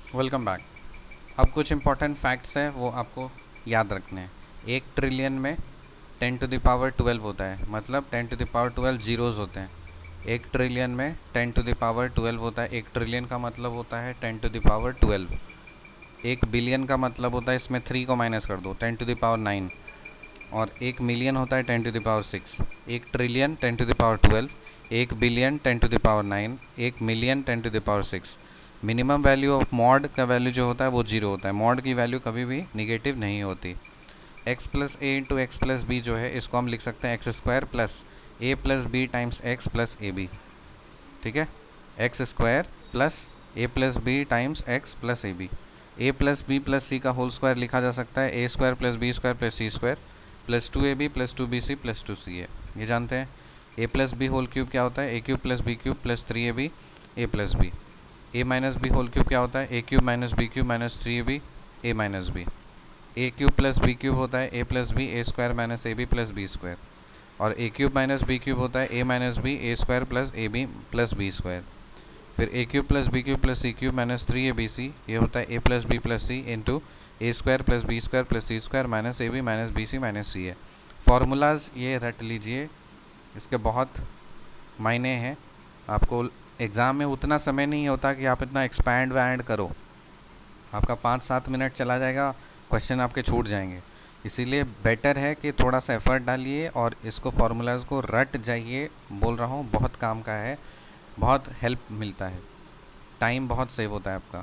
Welcome back. अब कुछ important facts हैं वो आपको याद रखने हैं। 1 ट्रिलियन में 10⁻12 होता है, मतलब 10⁻12 जीरोज़ होते हैं। 1 ट्रिलियन में 10⁻12 होता है। 1 ट्रिलियन का मतलब होता है 10⁻12। 1 बिलियन का मतलब होता है, इसमें 3 को माइनस कर दो, 10⁻9। और 1 मिलियन होता है 10⁻6। 1 trillion 10⁻12, 1 billion 10⁻9, 1 million 10⁻6। Minimum value of mod का वैल्यू जो होता है वो 0 होता है। मॉड की वैल्यू कभी भी निगेटिव नहीं होती। x plus a into x plus b जो है, इसको हम लिख सकते हैं x square plus a plus b times x plus a b. ठीक है, x square plus a plus b times x plus a b. A plus b plus c का होल स्क्वायर लिखा जा सकता है a square plus b square plus c square plus 2ab plus 2bc plus 2ca। ये जानते हैं। ए plus b whole cube क्या होता है? A cube plus b cube plus 3ab a plus b. A minus b whole cube क्या होता है? A cube minus b cube minus 3ab a minus b. A cube plus b cube होता है a plus b a square minus a b plus b square. और a cube minus b cube होता है a minus b a square plus a b plus b square. फिर a cube plus b cube plus c cube minus 3abc, ये होता है a plus b plus c into a square plus b square plus c square minus a b minus b c minus c है। Formulas ये रट लीजिए, इसके बहुत मायने हैं। आपको एग्ज़ाम में उतना समय नहीं होता कि आप इतना एक्सपैंड वैंड करो। आपका 5-7 मिनट चला जाएगा, क्वेश्चन आपके छूट जाएंगे। इसीलिए बेटर है कि थोड़ा सा एफर्ट डालिए और इसको फार्मूलाज को रट जाइए। बोल रहा हूँ, बहुत काम का है, बहुत हेल्प मिलता है, टाइम बहुत सेव होता है आपका।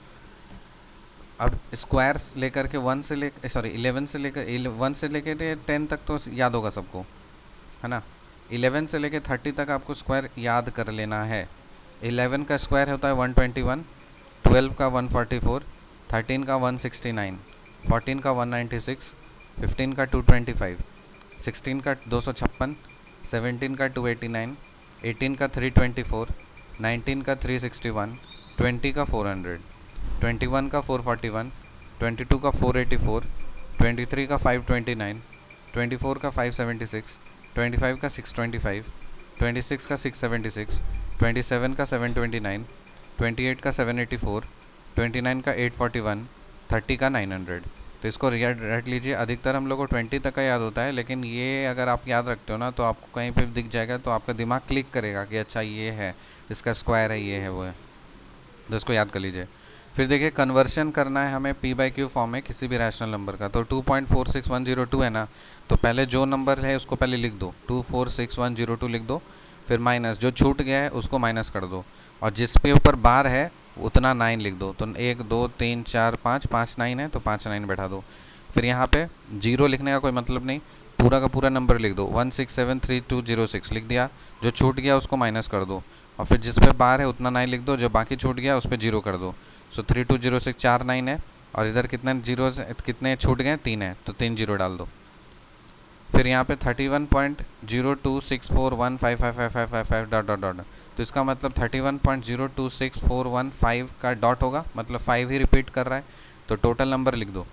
अब स्क्वायर्स लेकर के 1 से लेकर 1 से लेकर 10 तक तो याद होगा सबको, है ना। 11 से लेकर 30 तक आपको स्क्वायर याद कर लेना है। 11 का स्क्वायर होता है 121, 12 का 144, 13 का 169, 14 का 196, 15 का 225, 16 का 256, 17 का 289, 18 का 324, 19 का 361, 20 का 400, 21 का 441, 22 का 484, 23 का 529, 24 का 576, 25 का 625, 26 का 676, 27 का 729, 28 का 784, 29 का 841, 30 का 900। तो इसको रट लीजिए। अधिकतर हम लोग को 20 तक का याद होता है, लेकिन ये अगर आप याद रखते हो ना तो आपको कहीं पे दिख जाएगा तो आपका दिमाग क्लिक करेगा कि अच्छा ये है, इसका स्क्वायर है, ये है, वो है। तो इसको याद कर लीजिए। फिर देखिए, कन्वर्शन करना है हमें p/q फॉर्म में किसी भी रैशनल नंबर का। तो 2.46102 है ना, तो पहले जो नंबर है उसको पहले लिख दो, 2.46102 लिख दो। फिर माइनस जो छूट गया है उसको माइनस कर दो, और जिस पे ऊपर बार है उतना 9 लिख दो। तो 1 2 3 4 5 5 9 है तो 5 9 बैठा दो। फिर यहाँ पे जीरो लिखने का कोई मतलब नहीं, पूरा का पूरा नंबर लिख दो, 1673206 लिख दिया। जो छूट गया उसको माइनस कर दो, और फिर जिस पे बार है उतना 9 लिख दो, जो बाकी छूट गया उस पर जीरो कर दो। सो 3206 4 9 है, और इधर कितने जीरो कितने छूट गए? 3 है, तो 3 जीरो डाल दो। फिर यहाँ पे 31.0264155555 डॉट डॉट डॉट, तो इसका मतलब 31.026415 का डॉट होगा, मतलब 5 ही रिपीट कर रहा है। तो टोटल नंबर लिख दो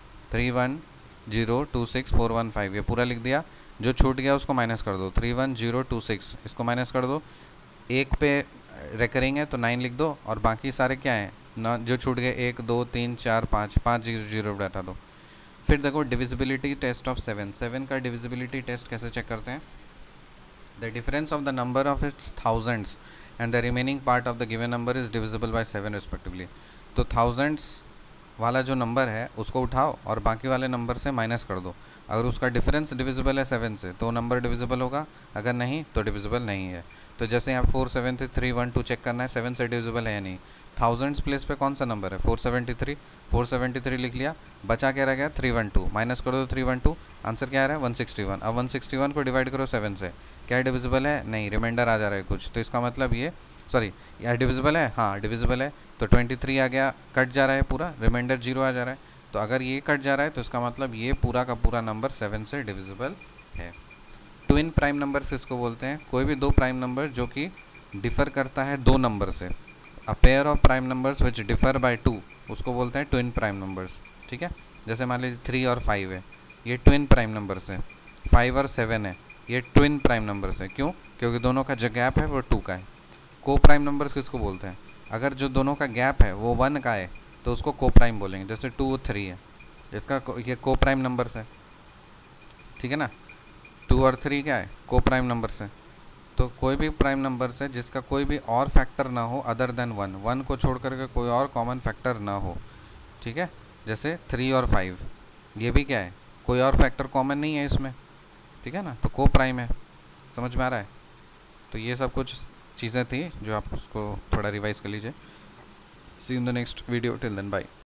31026415, ये पूरा लिख दिया। जो छूट गया उसको माइनस कर दो, 31026 इसको माइनस कर दो। एक पे रेकरिंग है तो 9 लिख दो, और बाकी सारे क्या हैं ना, जो छूट गए 1 2 3 4 5 5 जीरो बैठा दो। फिर देखो डिविजिबिलिटी टेस्ट ऑफ 7 का डिविजिबिलिटी टेस्ट कैसे चेक करते हैं? The difference of the number of its thousands and the remaining part of the given number is divisible by 7 respectively. तो थाउजेंड्स वाला जो नंबर है उसको उठाओ और बाकी वाले नंबर से माइनस कर दो। अगर उसका डिफरेंस डिविजिबल है 7 से तो नंबर डिविजिबल होगा, अगर नहीं तो डिविजिबल नहीं है। तो जैसे यहाँ 47312 चेक करना है 7 से डिविजिबल है या नहीं। थाउजेंड्स प्लेस पे कौन सा नंबर है? 473, 473 लिख लिया। बचा क्या रह गया? 312, माइनस कर दो 312, आंसर क्या आ रहा है? 161। अब 161 को डिवाइड करो 7 से, क्या डिविजिबल है? नहीं, रिमाइंडर आ जा रहा है कुछ, तो इसका मतलब ये यार डिविजिबल है, हाँ डिविजिबल है। तो 23 आ गया, कट जा रहा है पूरा, रिमाइंडर 0 आ जा रहा है। तो अगर ये कट जा रहा है तो इसका मतलब ये पूरा का पूरा नंबर 7 से डिविजिबल है। ट्विन प्राइम नंबर्स इसको बोलते हैं, कोई भी दो प्राइम नंबर जो कि डिफ़र करता है दो नंबर से। A pair of prime numbers which differ by 2 उसको बोलते हैं ट्विन प्राइम नंबर्स। ठीक है, जैसे मान लीजिए 3 और 5 है, ये ट्विन प्राइम नंबर्स है। 5 और 7 है, ये ट्विन प्राइम नंबर्स है। क्यों? क्योंकि दोनों का जो गैप है वो 2 का है। को प्राइम नंबर्स किसको बोलते हैं? अगर जो दोनों का गैप है वो 1 का है तो उसको को प्राइम बोलेंगे। जैसे 2 और 3 है, इसका ये को प्राइम नंबर्स है, ठीक है ना। 2 और 3 क्या है, को प्राइम नंबर्स है। तो कोई भी प्राइम नंबर्स है जिसका कोई भी और फैक्टर ना हो अदर देन 1 को छोड़ करके कोई और कॉमन फैक्टर ना हो, ठीक है। जैसे 3 और 5, ये भी क्या है, कोई और फैक्टर कॉमन नहीं है इसमें, ठीक है ना, तो को प्राइम है। समझ में आ रहा है। तो ये सब कुछ चीज़ें थी जो आप उसको थोड़ा रिवाइज कर लीजिए। See in the next video, till then bye.